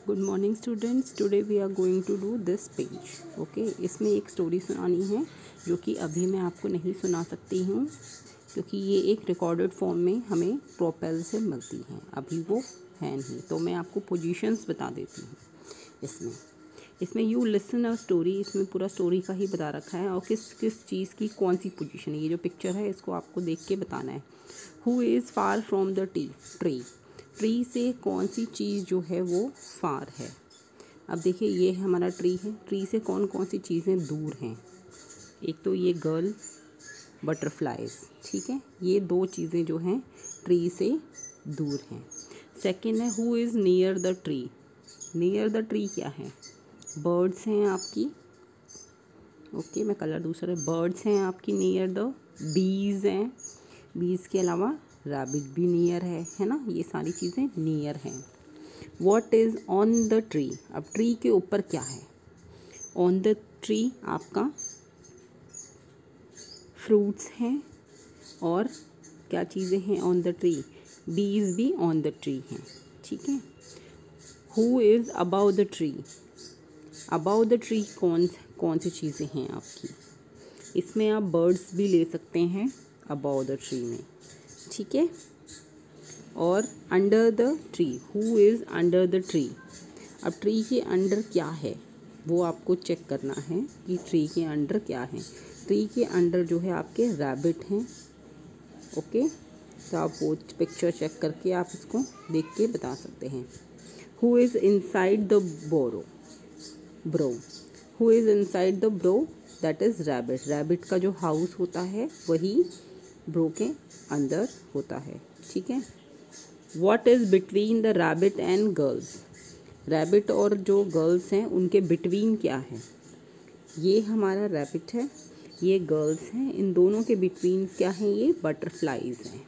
Good morning students, today we are going to do this page. Okay, इसमें एक story सुनानी है जो कि अभी मैं आपको नहीं सुना सकती हूँ क्योंकि ये एक रिकॉर्डेड फॉर्म में हमें प्रोपेल से मिलती हैं, अभी वो है नहीं। तो मैं आपको पोजीशंस बता देती हूँ। इसमें यू लिसन अ स्टोरी, इसमें पूरा स्टोरी का ही बता रखा है और किस किस चीज़ की कौन सी पोजीशन है। ये जो पिक्चर है इसको आपको देख के बताना है। Who is far from the tree, tree से कौन सी चीज़ जो है वो फार है। अब देखिए ये हमारा ट्री है, ट्री से कौन कौन सी चीज़ें दूर हैं। एक तो ये गर्ल, बटरफ्लाइज, ठीक है, ये दो चीज़ें जो हैं ट्री से दूर हैं। सेकंड है who is near the tree, near the tree क्या है, बर्ड्स हैं आपकी। ओके, मैं कलर दूसरा, बर्ड्स हैं आपकी नियर द, बीज हैं, बीज के अलावा रैबिट भी नियर है ना, ये सारी चीज़ें नियर हैं। What is on the tree, अब ट्री के ऊपर क्या है। ऑन द ट्री आपका फ्रूट्स हैं और क्या चीज़ें हैं ऑन द ट्री, बीज भी ऑन द ट्री हैं, ठीक है। Who is above the tree, above the tree कौन सी चीज़ें हैं आपकी। इसमें आप बर्ड्स भी ले सकते हैं अबाउ द ट्री में, ठीक है। और under the tree, who is under the tree, अब ट्री के अंडर क्या है वो आपको चेक करना है कि ट्री के अंडर क्या है। ट्री के अंडर जो है आपके रैबिट हैं। ओके, तो आप वो पिक्चर चेक करके आप इसको देख के बता सकते हैं। Who is inside the burrow, who is inside the burrow, that is rabbit. Rabbit का जो हाउस होता है वही ब्रो के अंदर होता है, ठीक है। What is between the rabbit and girls, rabbit और जो गर्ल्स हैं उनके बिटवीन क्या है। ये हमारा रैबिट है, ये गर्ल्स हैं, इन दोनों के बिटवीन क्या है, ये बटरफ्लाइज हैं।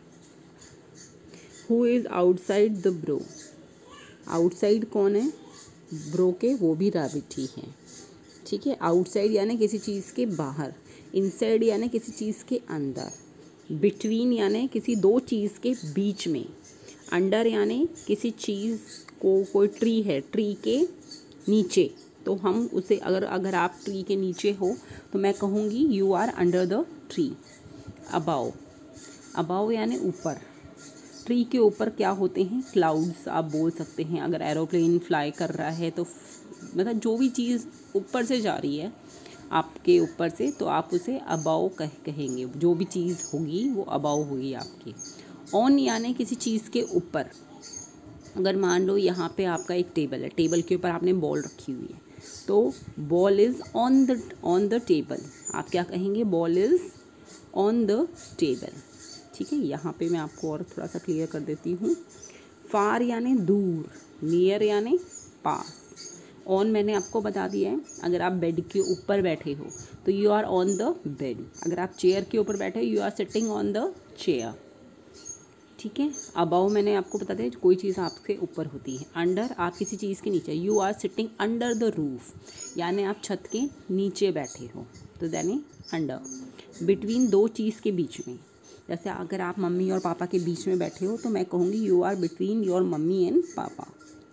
Who is outside the bro, outside कौन है ब्रो के, वो भी रैबिट ही हैं, ठीक है। आउटसाइड यानी किसी चीज़ के बाहर, इनसाइड यानी किसी चीज़ के अंदर, बिटवीन यानी किसी दो चीज़ के बीच में, अंडर यानी किसी चीज़ को, कोई ट्री है ट्री के नीचे, तो हम उसे अगर आप ट्री के नीचे हो तो मैं कहूँगी you are under the tree. Above, above यानी ऊपर, ट्री के ऊपर क्या होते हैं, क्लाउड्स आप बोल सकते हैं। अगर एरोप्लेन फ्लाई कर रहा है तो मतलब जो भी चीज़ ऊपर से जा रही है आपके ऊपर से, तो आप उसे अबाव कहेंगे। जो भी चीज़ होगी वो अबाव होगी आपकी। ऑन यानी किसी चीज़ के ऊपर, अगर मान लो यहाँ पे आपका एक टेबल है, टेबल के ऊपर आपने बॉल रखी हुई है, तो ball is on the table, आप क्या कहेंगे, ball is on the table, ठीक है। यहाँ पे मैं आपको और थोड़ा सा क्लियर कर देती हूँ। फार यानी दूर, नियर यानी पास। ऑन मैंने आपको बता दिया है, अगर आप बेड के ऊपर बैठे हो तो you are on the bed, अगर आप चेयर के ऊपर बैठे हो you are sitting on the chair, ठीक है। अबाव मैंने आपको बता दिया कोई चीज़ आपके ऊपर होती है। अंडर आप किसी चीज़ के नीचे, you are sitting under the roof, यानी आप छत के नीचे बैठे हो, तो यानी अंडर। बिटवीन दो चीज़ के बीच में, जैसे अगर आप मम्मी और पापा के बीच में बैठे हो तो मैं कहूँगी you are between your mummy and papa.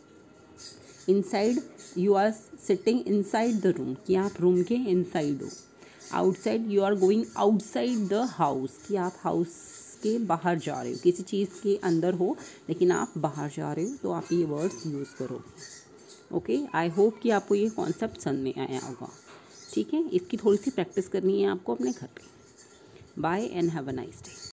Inside, you are sitting inside the room, कि आप रूम के इनसाइड हो। Outside, you are going outside the house, कि आप हाउस के बाहर जा रहे हो, किसी चीज़ के अंदर हो लेकिन आप बाहर जा रहे हो, तो आप ये वर्ड्स यूज़ करो। ओके, आई होप कि आपको ये कॉन्सेप्ट समझ में आया होगा, ठीक है। इसकी थोड़ी सी प्रैक्टिस करनी है आपको अपने घर पे। Bye and have a nice day.